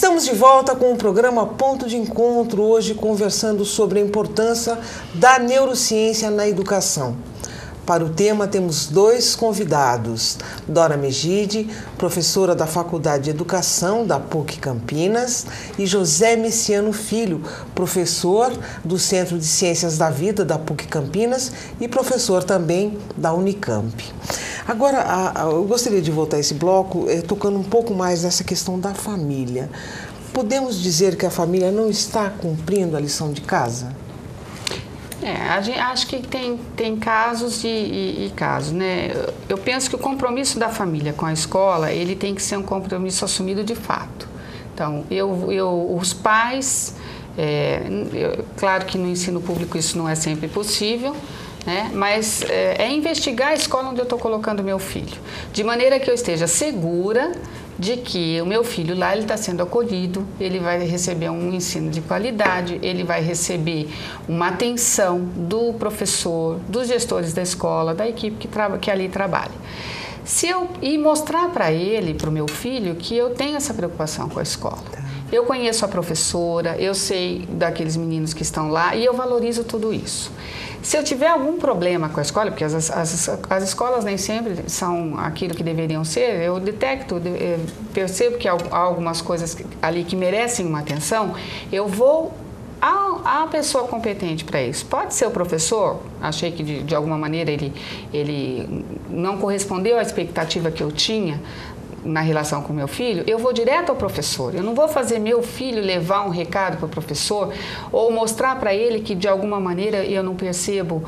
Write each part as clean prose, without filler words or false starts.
Estamos de volta com o programa Ponto de Encontro, hoje conversando sobre a importância da neurociência na educação. Para o tema temos dois convidados, Dora Megide, professora da Faculdade de Educação da PUC Campinas, e José Messiano Filho, professor do Centro de Ciências da Vida da PUC Campinas e professor também da Unicamp. Agora, eu gostaria de voltar a esse bloco tocando um pouco mais nessa questão da família. Podemos dizer que a família não está cumprindo a lição de casa? Acho que tem casos e casos, né? Eu penso que o compromisso da família com a escola, ele tem que ser um compromisso assumido de fato. Então, os pais, claro que no ensino público isso não é sempre possível, né? Mas é investigar a escola onde eu estou colocando meu filho, de maneira que eu esteja segura de que o meu filho lá ele está sendo acolhido, ele vai receber um ensino de qualidade, ele vai receber uma atenção do professor, dos gestores da escola, da equipe que ali trabalha. E mostrar para ele, para o meu filho, que eu tenho essa preocupação com a escola. Eu conheço a professora, eu sei daqueles meninos que estão lá e eu valorizo tudo isso. Se eu tiver algum problema com a escola, porque as escolas nem sempre são aquilo que deveriam ser, eu detecto, percebo que há algumas coisas ali que merecem uma atenção, eu vou à pessoa competente para isso. Pode ser o professor, achei que de alguma maneira ele não correspondeu à expectativa que eu tinha na relação com meu filho, eu vou direto ao professor. Eu não vou fazer meu filho levar um recado para o professor ou mostrar para ele que de alguma maneira eu não percebo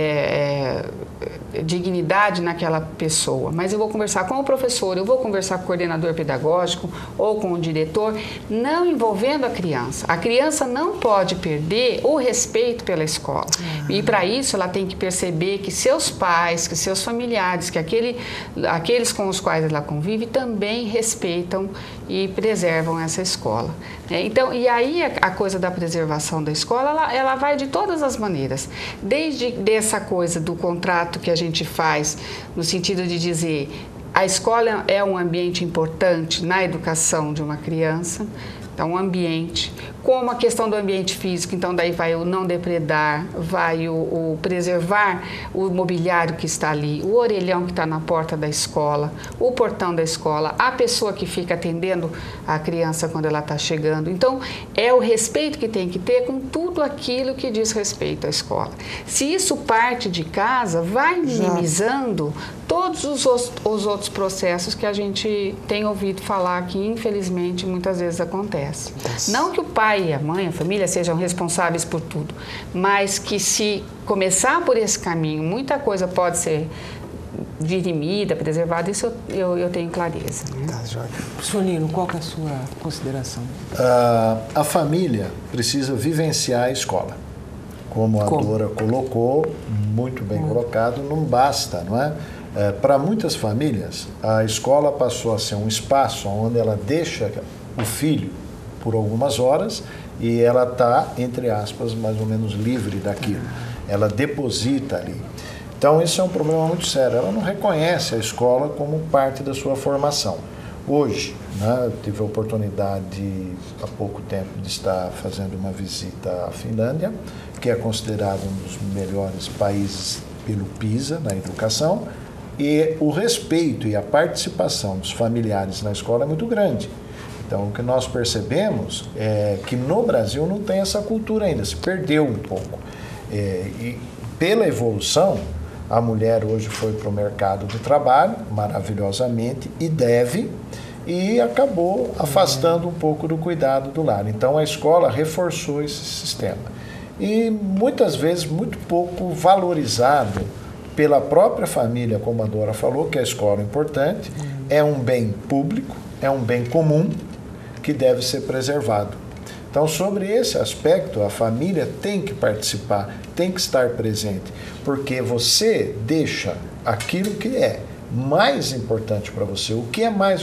dignidade naquela pessoa. Mas eu vou conversar com o professor, eu vou conversar com o coordenador pedagógico ou com o diretor, não envolvendo a criança. A criança não pode perder o respeito pela escola. E para isso ela tem que perceber que seus pais, que seus familiares, que aqueles com os quais ela convive também respeitam e preservam essa escola. Então, e aí a coisa da preservação da escola, ela vai de todas as maneiras. Desde dessa coisa do contrato que a gente faz, no sentido de dizer a escola é um ambiente importante na educação de uma criança, então um ambiente, como a questão do ambiente físico, então daí vai o não depredar, vai o preservar o mobiliário que está ali, o orelhão que está na porta da escola, o portão da escola, a pessoa que fica atendendo a criança quando ela está chegando. Então, é o respeito que tem que ter com tudo aquilo que diz respeito à escola. Se isso parte de casa, vai minimizando todos os outros processos que a gente tem ouvido falar que, infelizmente, muitas vezes acontece. Não que o pai e a mãe, a família sejam responsáveis por tudo, mas que se começar por esse caminho, muita coisa pode ser dirimida, preservada, isso eu tenho clareza. Né? Tá, Jorge. Professor Nino, qual que é a sua consideração? A família precisa vivenciar a escola. Como a Dora colocou, muito bem colocado, não basta, não é? Para muitas famílias, a escola passou a ser um espaço onde ela deixa o filho por algumas horas e ela está, entre aspas, mais ou menos livre daquilo. Ela deposita ali. Então, isso é um problema muito sério. Ela não reconhece a escola como parte da sua formação. Hoje, né, eu tive a oportunidade, há pouco tempo, de estar fazendo uma visita à Finlândia, que é considerado um dos melhores países pelo PISA na educação, e o respeito e a participação dos familiares na escola é muito grande. Então, o que nós percebemos é que no Brasil não tem essa cultura ainda, se perdeu um pouco. E pela evolução, a mulher hoje foi para o mercado de trabalho, maravilhosamente, e acabou afastando um pouco do cuidado do lar. Então, a escola reforçou esse sistema. E muitas vezes muito pouco valorizado pela própria família, como a Dora falou, que a escola é importante, é um bem público, é um bem comum que deve ser preservado. Então, sobre esse aspecto, a família tem que participar, tem que estar presente, porque você deixa aquilo que é mais importante para você, o que é mais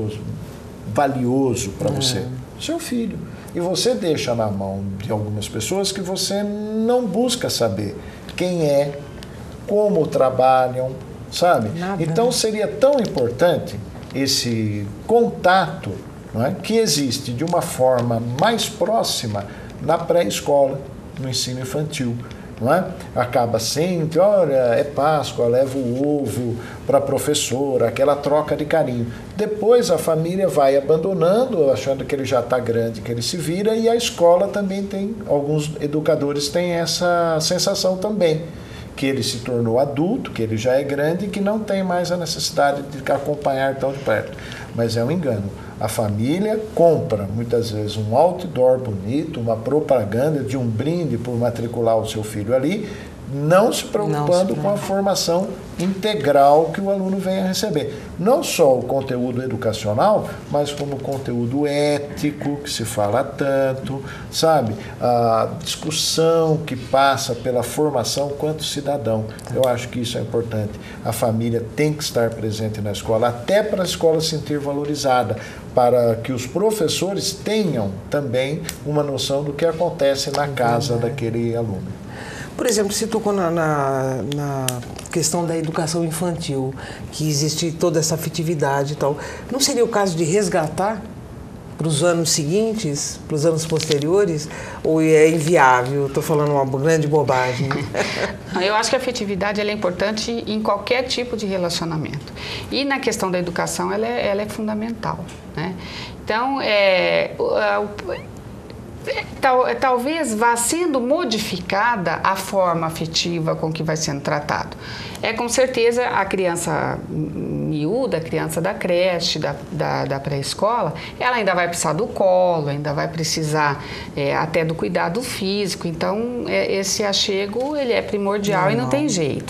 valioso para você, seu filho. E você deixa na mão de algumas pessoas que você não busca saber quem é, como trabalham, sabe? Então seria tão importante esse contato não é? Que existe de uma forma mais próxima na pré-escola, no ensino infantil. Não é? Acaba sempre, olha, é Páscoa, leva o ovo para a professora, aquela troca de carinho. Depois a família vai abandonando, achando que ele já está grande, que ele se vira, e a escola também tem, alguns educadores têm essa sensação também, que ele se tornou adulto, que ele já é grande e que não tem mais a necessidade de acompanhar tão de perto. Mas é um engano. A família compra, muitas vezes, um outdoor bonito, uma propaganda de um brinde por matricular o seu filho ali, não se preocupando com a formação integral que o aluno vem a receber. Não só o conteúdo educacional, mas como o conteúdo ético, que se fala tanto, sabe? A discussão que passa pela formação quanto cidadão. Eu acho que isso é importante. A família tem que estar presente na escola, até para a escola se sentir valorizada, para que os professores tenham também uma noção do que acontece na casa daquele aluno. Por exemplo, você tocou na questão da educação infantil, que existe toda essa afetividade e tal. Não seria o caso de resgatar para os anos seguintes, para os anos posteriores, ou é inviável? Estou falando uma grande bobagem. Eu acho que a afetividade ela é importante em qualquer tipo de relacionamento. E na questão da educação, ela é fundamental, né? Então, talvez vá sendo modificada a forma afetiva com que vai sendo tratado. Com certeza a criança miúda, a criança da creche, da pré-escola, ela ainda vai precisar do colo, ainda vai precisar até do cuidado físico. Então, esse achego ele é primordial e não tem jeito.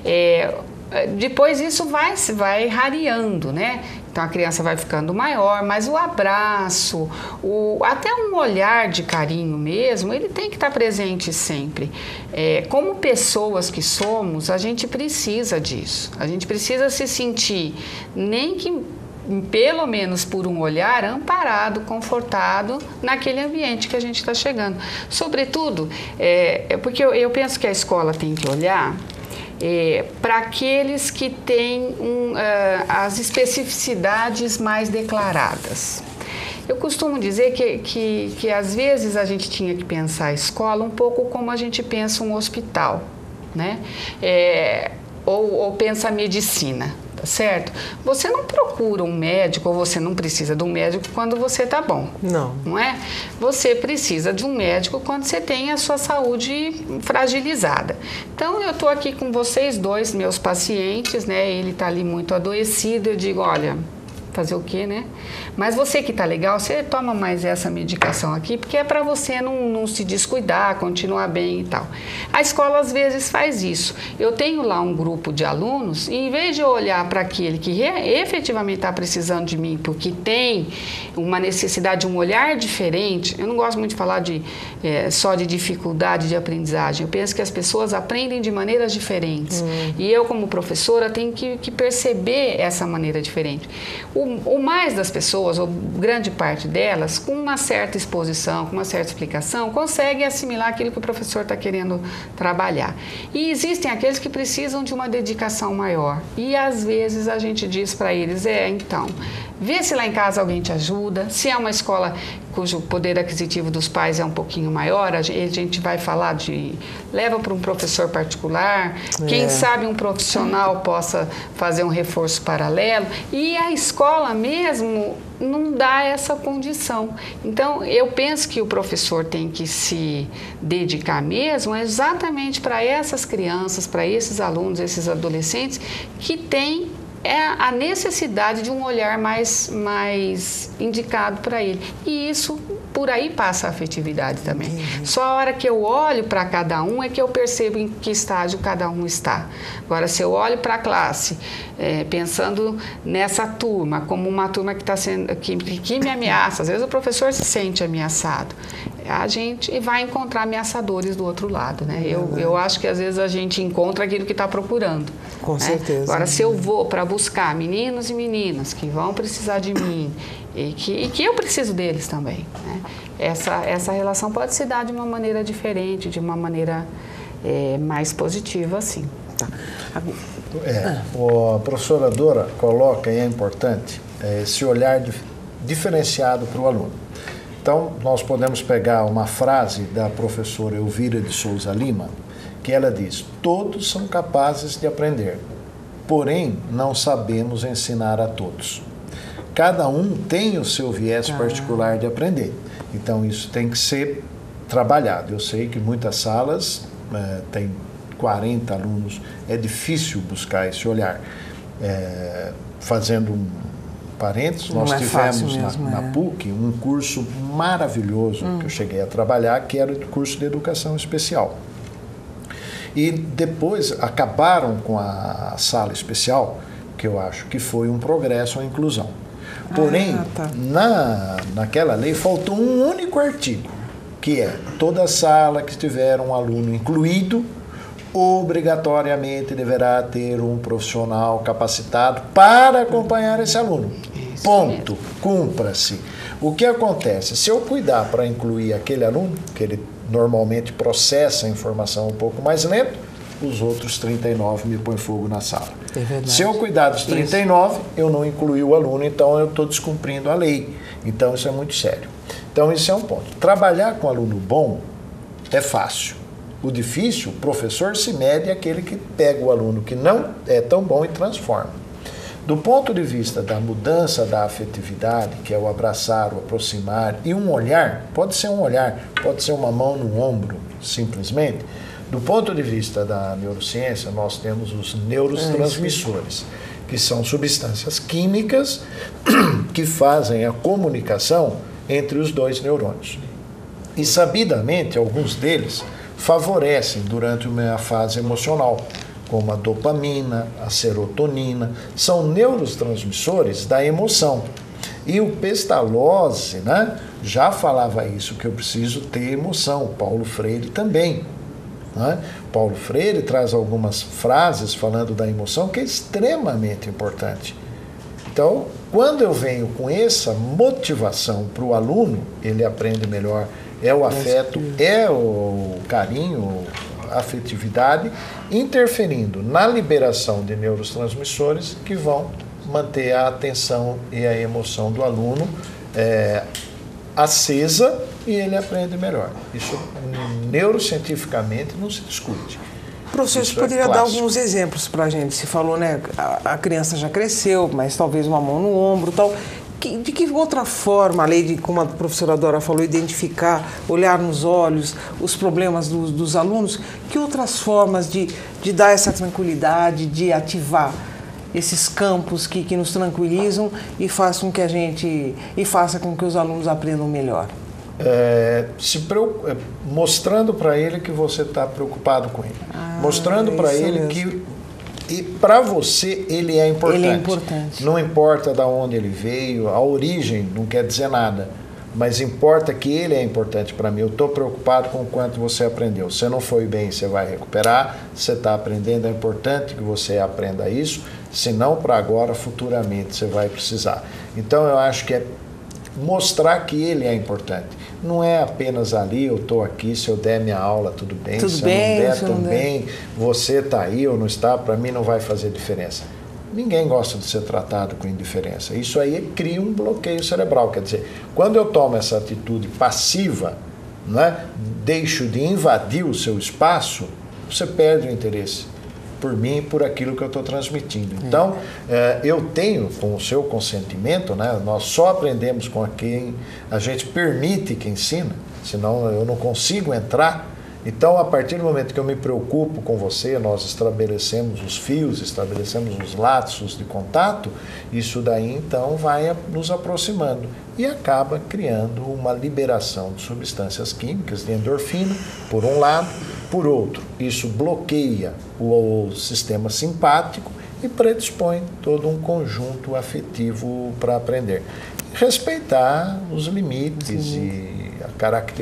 Depois isso vai rareando, né? Então a criança vai ficando maior, mas o abraço, até um olhar de carinho mesmo, ele tem que estar presente sempre. Como pessoas que somos, a gente precisa disso. A gente precisa se sentir, nem que pelo menos por um olhar, amparado, confortado naquele ambiente que a gente está chegando. Sobretudo, porque eu penso que a escola tem que olhar para aqueles que têm as especificidades mais declaradas. Eu costumo dizer que às vezes a gente tinha que pensar a escola um pouco como a gente pensa um hospital, né? Ou pensa a medicina. Tá certo? Você não procura um médico ou você não precisa de um médico quando você está bom. Não é? Você precisa de um médico quando você tem a sua saúde fragilizada. Então, eu estou aqui com vocês dois, meus pacientes, né? Ele está ali muito adoecido, eu digo, olha, fazer o quê, né? Mas você que tá legal, você toma mais essa medicação aqui, porque é para você não se descuidar, continuar bem e tal. A escola às vezes faz isso. Eu tenho lá um grupo de alunos e em vez de eu olhar para aquele que efetivamente está precisando de mim, porque tem uma necessidade, um olhar diferente, eu não gosto muito de falar só de dificuldade de aprendizagem. Eu penso que as pessoas aprendem de maneiras diferentes. E eu, como professora, tenho que perceber essa maneira diferente. O mais das pessoas, ou grande parte delas, com uma certa exposição, com uma certa explicação, consegue assimilar aquilo que o professor está querendo trabalhar. E existem aqueles que precisam de uma dedicação maior. E às vezes a gente diz para eles, então, vê se lá em casa alguém te ajuda, se é uma escola cujo poder aquisitivo dos pais é um pouquinho maior, a gente vai falar leva para um professor particular, quem sabe um profissional possa fazer um reforço paralelo, e a escola mesmo não dá essa condição. Então, eu penso que o professor tem que se dedicar mesmo exatamente para essas crianças, para esses alunos, esses adolescentes que têm a necessidade de um olhar mais indicado para ele. E isso, por aí passa a afetividade também. Só a hora que eu olho para cada um é que eu percebo em que estágio cada um está. Agora, se eu olho para a classe, pensando nessa turma, como uma turma que me ameaça, às vezes o professor se sente ameaçado, a gente vai encontrar ameaçadores do outro lado, né? Eu acho que às vezes a gente encontra aquilo que está procurando. Com certeza. Agora, se eu vou para buscar meninos e meninas que vão precisar de mim e que eu preciso deles também, né? Essa relação pode se dar de uma maneira diferente, de uma maneira mais positiva, assim. Tá. A professora Dora coloca, e é importante, esse olhar diferenciado para o aluno. Então, nós podemos pegar uma frase da professora Elvira de Souza Lima, que ela diz: todos são capazes de aprender, porém não sabemos ensinar a todos. Cada um tem o seu viés particular de aprender, então isso tem que ser trabalhado. Eu sei que muitas salas têm 40 alunos, é difícil buscar esse olhar. Fazendo um parênteses, nós tivemos na PUC um curso maravilhoso que eu cheguei a trabalhar, que era o curso de Educação Especial. E depois acabaram com a sala especial, que eu acho que foi um progresso, a inclusão. Porém, naquela lei faltou um único artigo, que é: toda sala que tiver um aluno incluído, obrigatoriamente deverá ter um profissional capacitado para acompanhar esse aluno. Ponto. Cumpra-se. O que acontece? Se eu cuidar para incluir aquele aluno, que ele normalmente processa a informação um pouco mais lento, os outros 39 me põem fogo na sala. Se eu cuidar dos 39, eu não incluí o aluno, então eu estou descumprindo a lei. Então isso é muito sério. Então isso é um ponto. Trabalhar com aluno bom é fácil. O difícil, o professor se mede aquele que pega o aluno que não é tão bom e transforma. Do ponto de vista da mudança da afetividade, que é o abraçar, o aproximar, e um olhar, pode ser um olhar, pode ser uma mão no ombro, simplesmente. Do ponto de vista da neurociência, nós temos os neurotransmissores, que são substâncias químicas que fazem a comunicação entre os dois neurônios. E, sabidamente, alguns deles favorecem durante uma fase emocional, como a dopamina, a serotonina, são neurotransmissores da emoção. E o Pestalozzi, já falava isso, que eu preciso ter emoção. O Paulo Freire também. Paulo Freire traz algumas frases falando da emoção, que é extremamente importante. Então, quando eu venho com essa motivação para o aluno, ele aprende melhor. É o afeto, é o carinho, a afetividade, interferindo na liberação de neurotransmissores que vão manter a atenção e a emoção do aluno acesa, e ele aprende melhor. Isso neurocientificamente não se discute. Professor, você poderia dar alguns exemplos para a gente? Você falou, a criança já cresceu, mas talvez uma mão no ombro e tal. De que outra forma, além de, como a professora Dora falou, identificar, olhar nos olhos os problemas dos alunos, que outras formas de dar essa tranquilidade, de ativar esses campos que nos tranquilizam e façam faça com que os alunos aprendam melhor? Mostrando para ele que você está preocupado com ele. Mostrando para ele que para você ele é importante. Ele é importante. Não importa de onde ele veio, a origem não quer dizer nada, mas importa que ele é importante para mim. Eu estou preocupado com o quanto você aprendeu. Se não foi bem, você vai recuperar. Você está aprendendo, é importante que você aprenda isso, senão para agora, futuramente, você vai precisar. Então eu acho que é mostrar que ele é importante. Não é apenas ali, eu estou aqui, se eu der minha aula, tudo bem. Se eu não der, também, você está aí ou não está, para mim não vai fazer diferença. Ninguém gosta de ser tratado com indiferença. Isso aí cria um bloqueio cerebral. Quer dizer, quando eu tomo essa atitude passiva, deixo de invadir o seu espaço, você perde o interesse por mim e por aquilo que eu estou transmitindo. Então, eu tenho, com o seu consentimento, nós só aprendemos com quem a gente permite que ensina, senão eu não consigo entrar. Então, a partir do momento que eu me preocupo com você, nós estabelecemos os fios, estabelecemos os laços de contato, isso daí, então, vai nos aproximando e acaba criando uma liberação de substâncias químicas, de endorfina, por um lado. Por outro, isso bloqueia o sistema simpático e predispõe todo um conjunto afetivo para aprender. Respeitar os limites e a característica